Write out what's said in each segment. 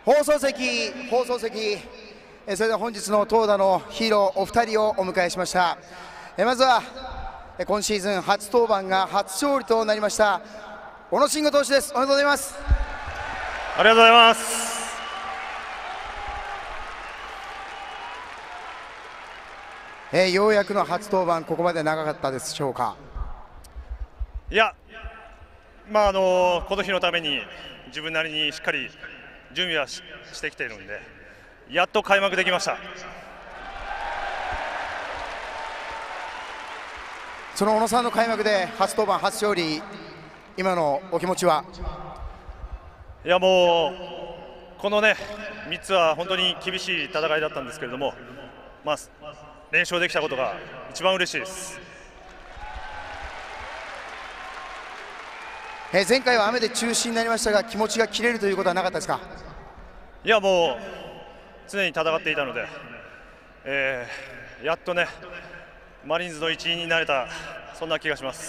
放送席、それでは本日の投打のヒーローお二人をお迎えしました。まずは今シーズン初登板が初勝利となりました小野慎吾投手です。おめでとうございます。 ありがとうございます。 ようやくの初登板、ここまで長かったでしょうか。 いや、この日のために自分なりにしっかり準備はしてきているので、やっと開幕できました。 その小野さんの開幕で初登板、初勝利、今のお気持ちは？ いや、もうこのね3つは本当に厳しい戦いだったんですけれども、連勝できたことが一番嬉しいです。 前回は雨で中止になりましたが、気持ちが切れるということはなかったですか？ いや、もう常に戦っていたので、やっとねマリーンズの一員になれた、そんな気がします。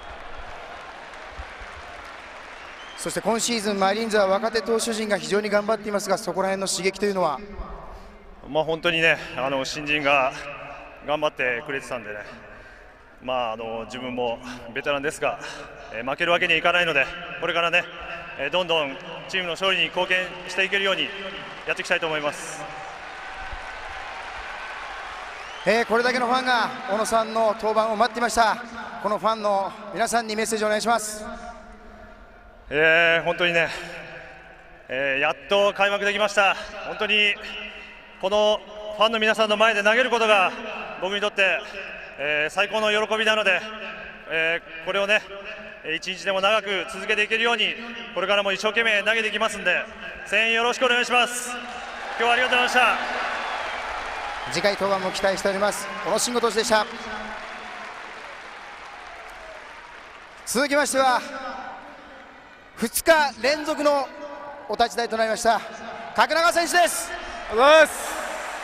そして今シーズンマリーンズは若手投手陣が非常に頑張っていますが、そこら辺の刺激というのは？ 本当にね、新人が頑張ってくれてたんでね、自分もベテランですが、負けるわけにはいかないので、これからね、どんどんチームの勝利に貢献していけるようにやっていきたいと思います。 これだけのファンが小野さんの登板を待っていました。このファンの皆さんにメッセージをお願いします。 本当にね、やっと開幕できました。本当にこのファンの皆さんの前で投げることが僕にとって、最高の喜びなので、これをね一日でも長く続けていけるように、これからも一生懸命投げていきますんで、声援よろしくお願いします。今日はありがとうございました。 次回登板も期待しております。小野慎吾投手でした。続きましては2日連続のお立ち台となりました角中選手です。 ありがとうございます。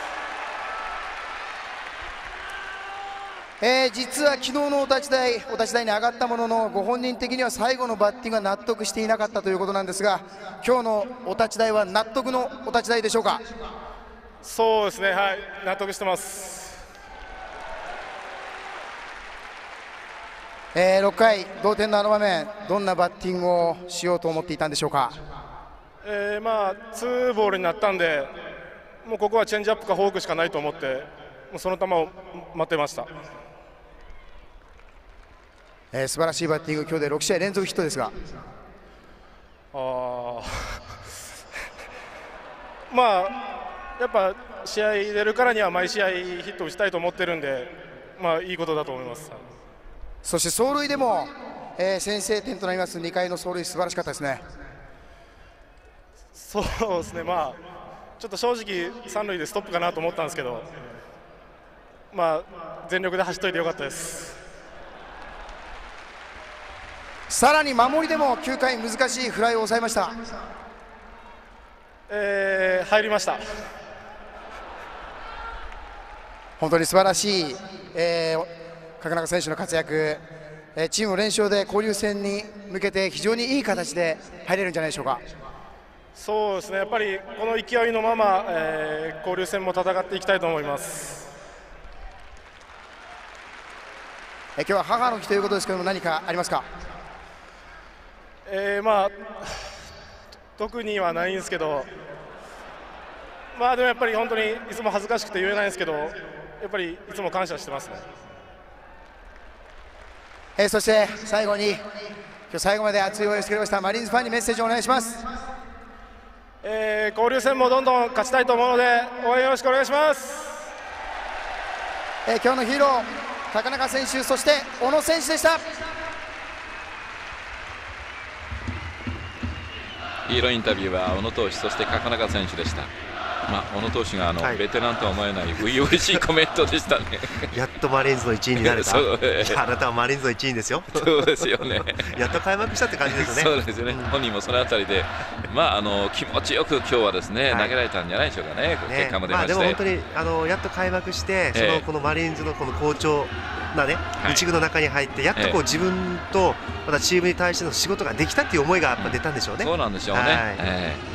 実は昨日のお立ち台に上がったものの、ご本人的には最後のバッティングが納得していなかったということなんですが、今日のお立ち台は納得のお立ち台でしょうか？ そうですね、はい、納得してます。 6回同点の場面、どんなバッティングをしようと思っていたんでしょうか？ ツーボールになったんで、もうここはチェンジアップかフォークしかないと思って、もうその球を待ってました。 素晴らしいバッティング、今日で6試合連続ヒットですが、 やっぱ試合出るからには毎試合ヒット打ちたいと思ってるんで、いいことだと思います。 そして走塁でも、先制点となります2回の走塁、素晴らしかったですね。 そうですね、ちょっと正直三塁でストップかなと思ったんですけど、全力で走っといてよかったです。 さらに守りでも9回難しいフライを抑えました。 入りました。 本当に素晴らしい、角中選手の活躍、チーム連勝で交流戦に向けて非常にいい形で入れるんじゃないでしょうか？ そうですね、やっぱりこの勢いのまま、交流戦も戦っていきたいと思います。 今日は母の日ということですけども、何かありますか？ 特にはないんですけど、でもやっぱり本当にいつも恥ずかしくて言えないんですけど、やっぱりいつも感謝してますね。そして最後に、今日最後まで熱い応援をしてくれましたマリーンズファンにメッセージをお願いします。 交流戦もどんどん勝ちたいと思うので、応援よろしくお願いします。 今日のヒーロー高中選手、そして小野選手でした。 ヒーローインタビューは小野投手、そして角中選手でした。小野投手がベテランとは思えない初々しいコメントでしたね。 やっとマリーンズの一員になれた。あなたはマリーンズの一員ですよ。 そうですよね。 やっと開幕したって感じですね。 そうですよね。本人もそのあたりで、気持ちよく今日はですね、投げられたんじゃないでしょうかね。結果も出まして。 でも本当にやっと開幕して、このマリーンズのこの好調なね、一軍の中に入って、やっと自分とまたチームに対しての仕事ができたっていう思いがやっぱ出たんでしょうね。 そうなんでしょうね。